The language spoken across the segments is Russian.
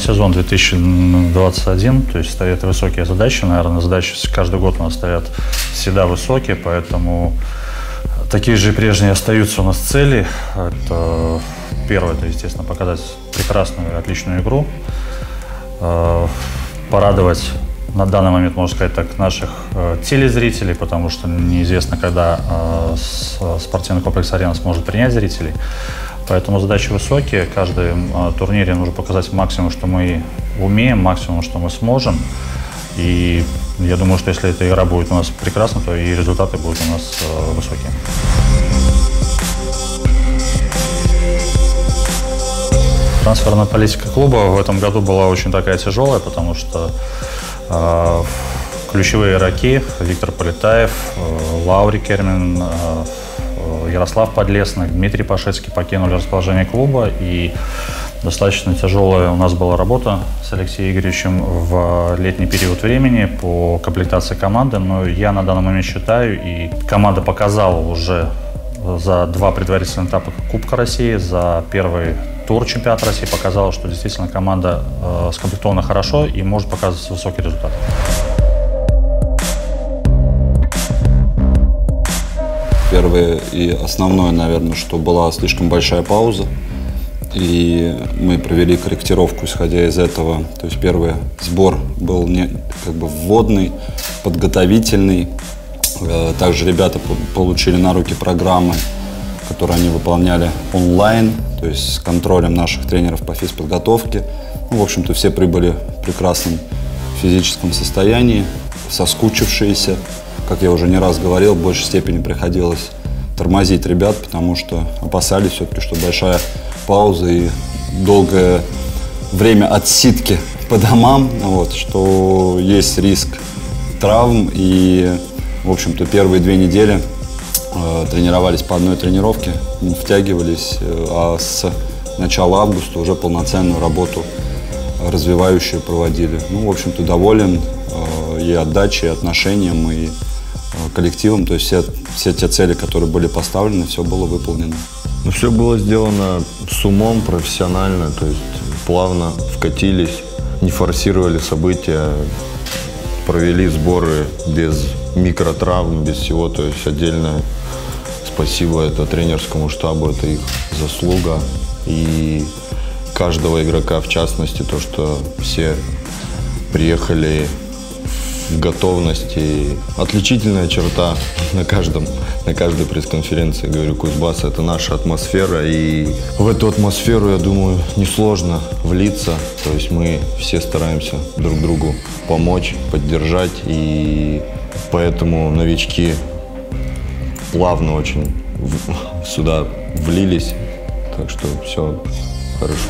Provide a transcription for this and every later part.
сезон 2021, то есть стоят высокие задачи, наверное, задачи каждый год у нас стоят всегда высокие, поэтому такие же прежние остаются у нас цели. Это первое, это, естественно, показать прекрасную, отличную игру, порадовать на данный момент, можно сказать так, наших телезрителей, потому что неизвестно, когда спортивный комплекс «Арена» сможет принять зрителей. Поэтому задачи высокие. В каждом турнире нужно показать максимум, что мы умеем, максимум, что мы сможем. И я думаю, что если эта игра будет у нас прекрасна, то и результаты будут у нас высокие. Трансферная политика клуба в этом году была очень такая тяжелая, потому что ключевые игроки Виктор Полетаев, Лаури Кермин, Ярослав Подлесный, Дмитрий Пашецкий покинули расположение клуба, и достаточно тяжелая у нас была работа с Алексеем Игоревичем в летний период времени по комплектации команды, но я на данный момент считаю, и команда показала уже за 2 предварительных этапа Кубка России, за первый тур чемпионата России показала, что действительно команда скомплектована хорошо и может показывать высокий результат. Первое и основное, наверное, что была слишком большая пауза, и мы провели корректировку, исходя из этого. То есть первый сбор был вводный, подготовительный. Также ребята получили на руки программы, которые они выполняли онлайн, то есть с контролем наших тренеров по физподготовке. Ну, в общем-то, все прибыли в прекрасном физическом состоянии, соскучившиеся. Как я уже не раз говорил, в большей степени приходилось тормозить ребят, потому что опасались все-таки, что большая пауза и долгое время отсидки по домам, что есть риск травм. И, в общем-то, первые 2 недели тренировались по одной тренировке, втягивались, а с начала августа уже полноценную работу развивающую проводили. Ну, в общем-то, доволен и отдачей, и отношением, и коллективом. То есть все те цели, которые были поставлены, все было выполнено. Ну, все было сделано с умом, профессионально, то есть плавно вкатились, не форсировали события, провели сборы без микротравм, без всего. То есть отдельное спасибо это тренерскому штабу, это их заслуга. И каждого игрока, в частности, то, что все приехали в готовности. Отличительная черта на каждой пресс-конференции, говорю, Кузбасс — это наша атмосфера, и в эту атмосферу, я думаю, несложно влиться. То есть мы все стараемся друг другу помочь, поддержать, и поэтому новички плавно очень сюда влились, так что все хорошо.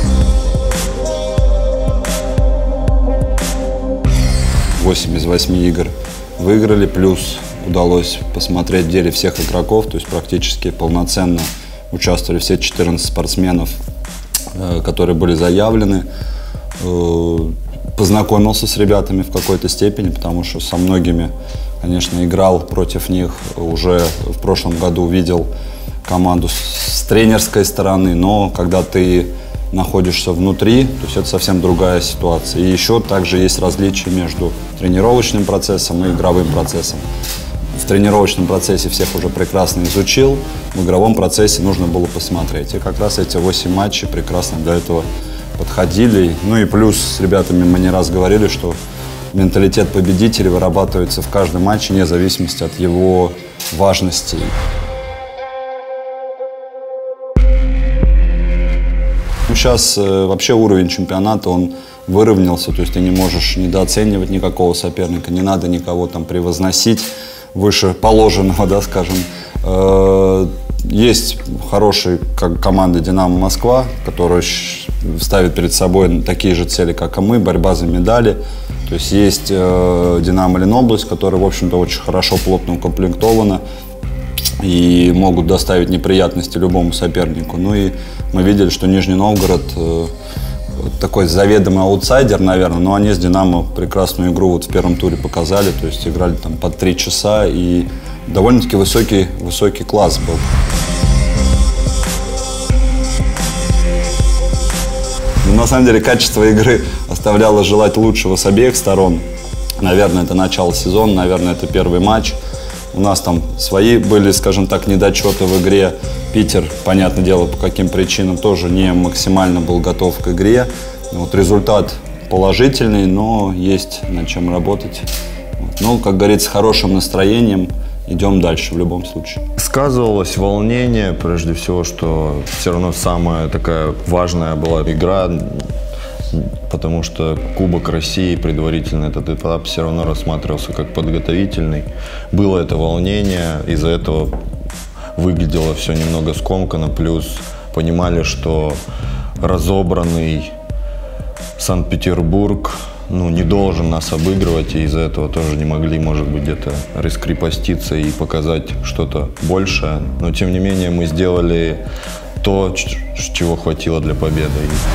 8 из 8 игр выиграли, плюс удалось посмотреть в деле всех игроков, то есть практически полноценно участвовали все 14 спортсменов, которые были заявлены. Познакомился с ребятами в какой-то степени, потому что со многими, конечно, играл против них. Уже в прошлом году видел команду с тренерской стороны, но когда ты находишься внутри, то есть это совсем другая ситуация. И еще также есть различия между тренировочным процессом и игровым процессом. В тренировочном процессе всех уже прекрасно изучил, в игровом процессе нужно было посмотреть. И как раз эти 8 матчей прекрасно для этого подходили. Ну и плюс с ребятами мы не раз говорили, что менталитет победителя вырабатывается в каждом матче, вне зависимости от его важности. Сейчас вообще уровень чемпионата, он выровнялся, то есть ты не можешь недооценивать никакого соперника, не надо никого там превозносить выше положенного, да, скажем. Есть хорошие команды «Динамо Москва», которая ставит перед собой такие же цели, как и мы, борьба за медали. То есть есть «Динамо Ленобласть», которая, в общем-то, очень хорошо, плотно укомплектована и могут доставить неприятности любому сопернику. Ну и мы видели, что Нижний Новгород такой заведомый аутсайдер, наверное, но они с «Динамо» прекрасную игру вот в первом туре показали, то есть играли там по 3 часа, и довольно-таки высокий класс был. Но на самом деле качество игры оставляло желать лучшего с обеих сторон. Наверное, это начало сезона, наверное, это первый матч. У нас там свои были, скажем так, недочеты в игре. Питер, понятное дело, по каким причинам тоже не максимально был готов к игре. Вот результат положительный, но есть над чем работать. Вот. Ну, как говорится, с хорошим настроением идем дальше в любом случае. Сказывалось волнение, прежде всего, что все равно самая такая важная была игра, потому что Кубок России, предварительно этот этап, все равно рассматривался как подготовительный. Было это волнение, из-за этого выглядело все немного скомканно, плюс понимали, что разобранный Санкт-Петербург не должен нас обыгрывать, и из-за этого тоже не могли, может быть, где-то раскрепоститься и показать что-то большее. Но, тем не менее, мы сделали то, чего хватило для победы.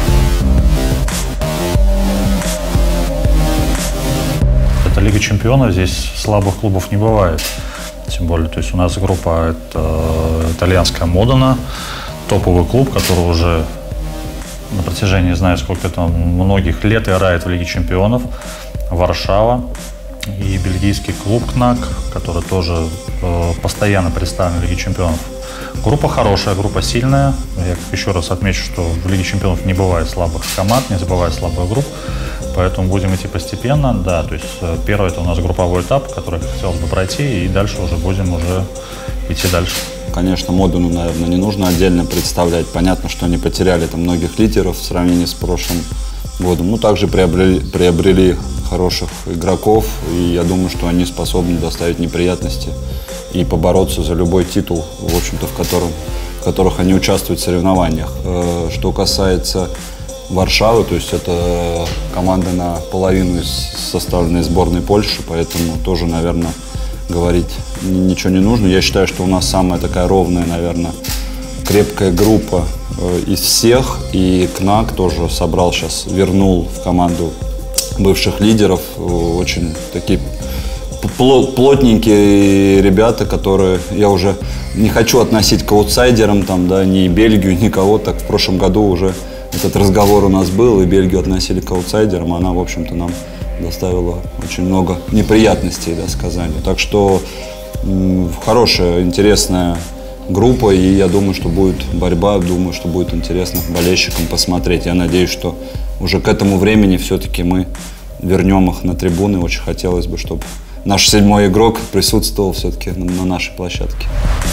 Это Лига чемпионов, здесь слабых клубов не бывает. Тем более, то есть у нас группа — это итальянская Модена, топовый клуб, который уже на протяжении, не знаю, сколько там, многих лет играет в Лиге чемпионов. Варшава и бельгийский клуб КНАК, который тоже постоянно представлен в Лиге чемпионов. Группа хорошая, группа сильная. Я еще раз отмечу, что в Лиге чемпионов не бывает слабых команд, не забывает слабых групп. Поэтому будем идти постепенно. Да, то есть первый — это у нас групповой этап, который хотелось бы пройти, и дальше уже будем идти дальше. Конечно, Модену, наверное, не нужно отдельно представлять. Понятно, что они потеряли там многих лидеров в сравнении с прошлым годом. Ну, также приобрели хороших игроков, и я думаю, что они способны доставить неприятности и побороться за любой титул, в общем-то, в которых они участвуют в соревнованиях. Что касается Варшавы, то есть это команда наполовину составленная из сборной Польши, поэтому тоже, наверное, говорить ничего не нужно. Я считаю, что у нас самая такая ровная, наверное, крепкая группа из всех. И КНАК тоже собрал сейчас, вернул в команду бывших лидеров. Очень такие плотненькие ребята, которые я уже не хочу относить к аутсайдерам, там, да, ни Бельгию, никого. Так в прошлом году уже этот разговор у нас был, и Бельгию относили к аутсайдерам. Она, в общем-то, нам доставила очень много неприятностей, да, с Казанью. Так что хорошая, интересная группа, и я думаю, что будет борьба, думаю, что будет интересно болельщикам посмотреть. Я надеюсь, что уже к этому времени все-таки мы вернем их на трибуны. Очень хотелось бы, чтобы наш 7-й игрок присутствовал все-таки на нашей площадке.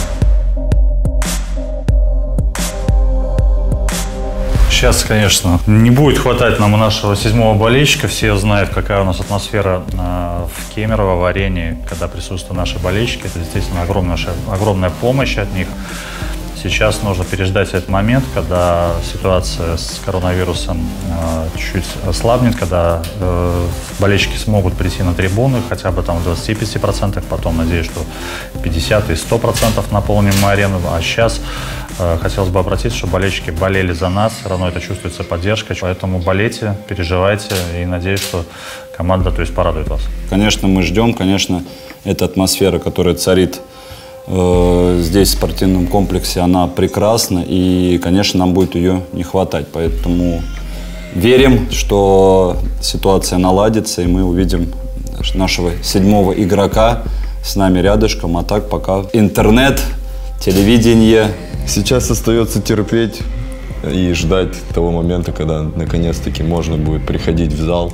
Сейчас, конечно, не будет хватать нам и нашего 7-го болельщика. Все знают, какая у нас атмосфера в Кемерово, в арене, когда присутствуют наши болельщики. Это действительно огромная помощь от них. Сейчас нужно переждать этот момент, когда ситуация с коронавирусом чуть ослабнет, когда болельщики смогут прийти на трибуны хотя бы там в 25%, потом, надеюсь, что 50% и 100% наполним арену. А сейчас хотелось бы обратиться, чтобы болельщики болели за нас, все равно это чувствуется поддержка, поэтому болейте, переживайте, и надеюсь, что команда, то есть, порадует вас. Конечно, мы ждем, конечно, эта атмосфера, которая царит здесь, в спортивном комплексе, она прекрасна, и, конечно, нам будет ее не хватать. Поэтому верим, что ситуация наладится, и мы увидим нашего 7-го игрока с нами рядышком. А так пока интернет, телевидение. Сейчас остается терпеть и ждать того момента, когда наконец-таки можно будет приходить в зал.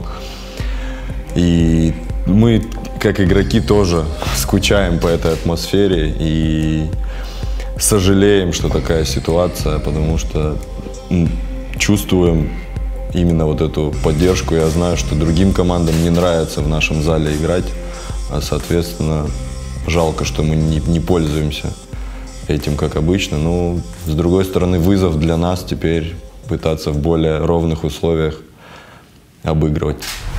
И мы, как игроки, тоже скучаем по этой атмосфере и сожалеем, что такая ситуация, потому что чувствуем именно вот эту поддержку. Я знаю, что другим командам не нравится в нашем зале играть, а, соответственно, жалко, что мы не пользуемся этим, как обычно. Но, с другой стороны, вызов для нас теперь пытаться в более ровных условиях обыгрывать.